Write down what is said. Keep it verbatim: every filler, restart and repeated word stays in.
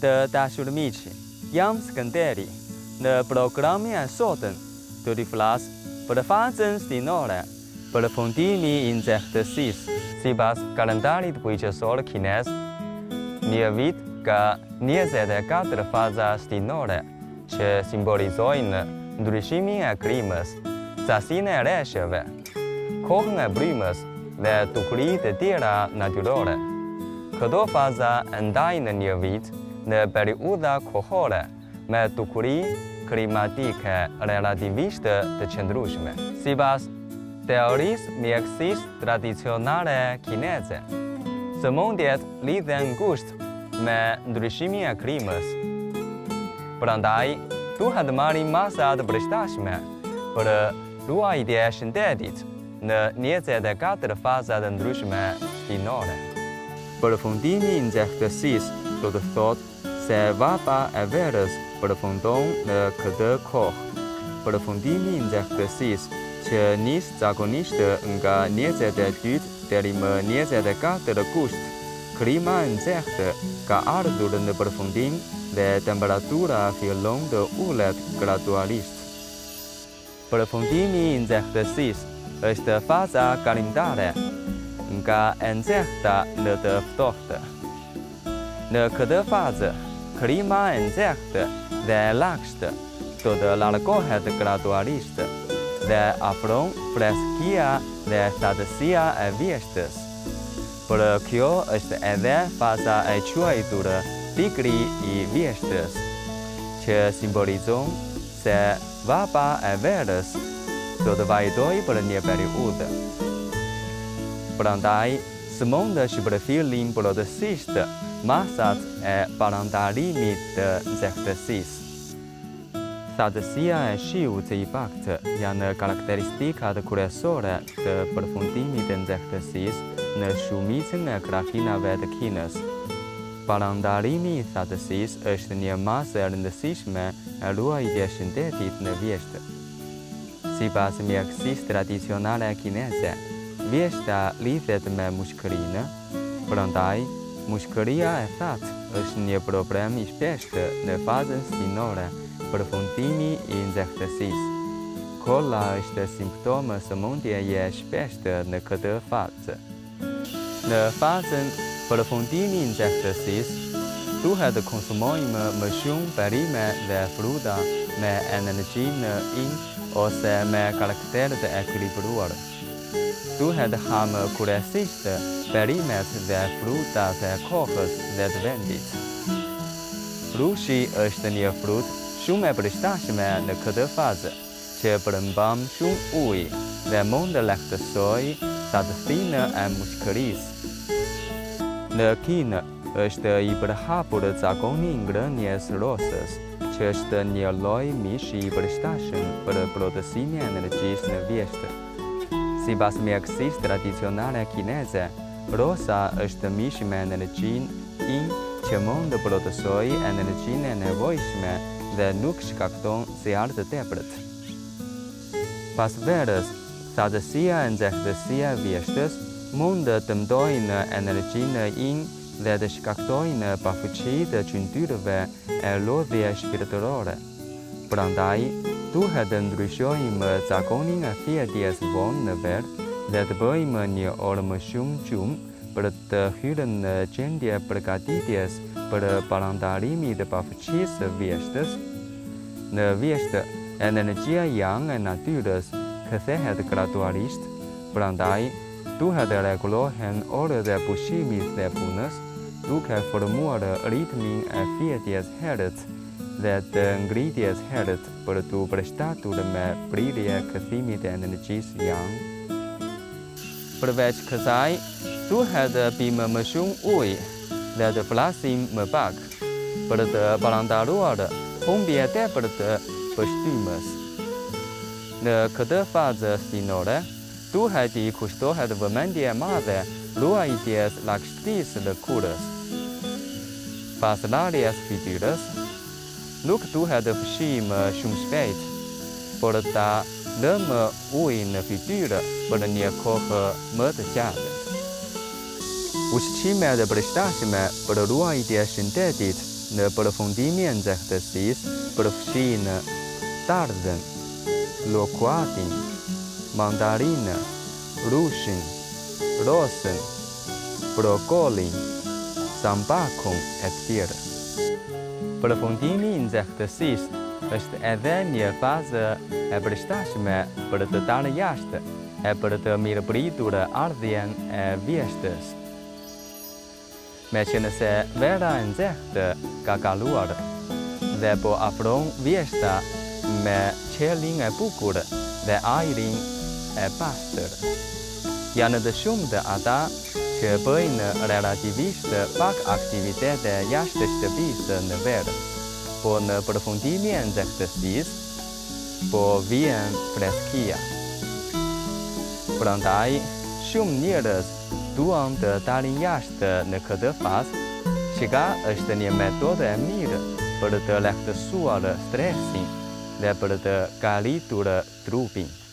de dașurmici, iam scânteri, de programe soden, de diflas, per fazen stinore, per fondimi in exercicis, sibas calendarii buicesor chines, nievit ca nieze de catre faza stinore, ce simbolizoin drușimii acrimas, sasine reșeve, cohne brimas, de tucrii de tira naturale, cădo faza îndaină nievit, de periuda cohore, me tucrii climatice relativiste de centrusme. Sibas teoris miexis tradiționale chineze, se mondiet liden gust me drușimii acrimas. Brandai, tu had mari masa de prestașme, per lua idee sintetit, ne nieze de catre faza de drușme stinore. Per fundimi in exercicis, tot tot, se vapa averes per fundon de cădă coh. Per fundimi in exercicis, ce nis zagoniste înca nieze de dut, derimă nieze de catre gust, clima încertă ca ardul de perfundim de temperatura filon de ulet gradualist. Perfuntimii în exercicis este faza calendare, înca încertă de de ftohtă. De cădă fază, clima încertă de laxtă, tot de largohet gradualistă, de afron freschia de sadesia eviestes. Per quio este ede faza ecuaitură tigri i viestes, ce simbolizon se vapa everes, tot vaidoi per nie periudă. Brandai, smonda și prefilim produsiste, masat e parandalimit de exercicis. Sadesia e șiu ce impactă, iar caracteristica de curesore de perfundimii de exercicis ne șumițene grafinave de chines. Parandalimii sadesis este nie masă rândăsisme a lua idee sintetit ne viește. Si bas miexis tradiționale chineze, vieștea lidet me mușcărină, brandai, mușcăria e sat, își nie problemi spește ne fază stinore, perfundimii in exercicis. Cola este simptomă să montie e spește ne cădă față. Ne fază perfundimii in exercicis, tu had consumoim mășun perime de fruta me energie in o se me caracter de echilibruare. Tu had ham curesiste perimet de fruta de cohas de vendit. Rușii este nie frut, șume prestașme ne cădă fază, ce prâmbam șum ui, de monde lectă soi, sadfină e mușcăris. Ne chină este iberhapură zagonin grănies rosas, ce este nie loi miși prestașen per produsime energiis ne viește. Si bas miexis tradiționale chineze, rosa este mișime energiin in ce monde produsoi energiine nevoisme de nuc și cacton se arde tepret. Pas veres, sadesia în exercicia viestes, monde temdoine energiine in de descactoine pafuci de cinturve e lovie spirituale. Brandai, tu had îndrușoim zagonin a fie dies von never, de dbăim nie ormă șum cium, per te hyren gendie pregatities per parandalimii de pafuci să viestes, ne vieste energia yang e naturas, că se had gradualist, brandai, tu had regulohen ore de pușimis de punas, tu că formură ritmin a fie dies heret, de te ingredients heret per tu prestatur me prilie căsimi de energiis yang. Preveci căsai, tu had bim mășun ui, de de flasim mă bag, per de parandaruară, humbie de per de păștimas. De cădă fază stinore, tu had di custo had vămendie mare, lua idees laxtis de curas. Paslarias figuras, Luc tu had fshim shum speit, por ta dăm ui în figură, per nie cohă mătă ceadă. Ușcime de prestașime, per lua idee sintetit, Në përfundimi e nxehtësisë përfshin tardhën, lokuatin, mandarinë, rushin, rosën, brokolin, zambakun e tjerë. Përfundimi i nxehtësisë është edhe një fazë e përshtatshme për të dalë jashtë e për të mirëpritur ardhjen e vjeshtës. Meqenëse vera e nxehtë ka kaluar dhe po afron vjeshta me qiellin e bukur dhe ajrin e pastër. Janë të shumtë ata që bëjnë relativisht pak aktivitete jashtë shtëpisë në verë, po në përfundimi e nxehtësisë po vjen freskia. Prandaj, shumë njerëz duan të dalin jashtë në këtë fazë, që ka është një metodë e mirë për të lehtësuar stresin dhe për të kalitur trupin.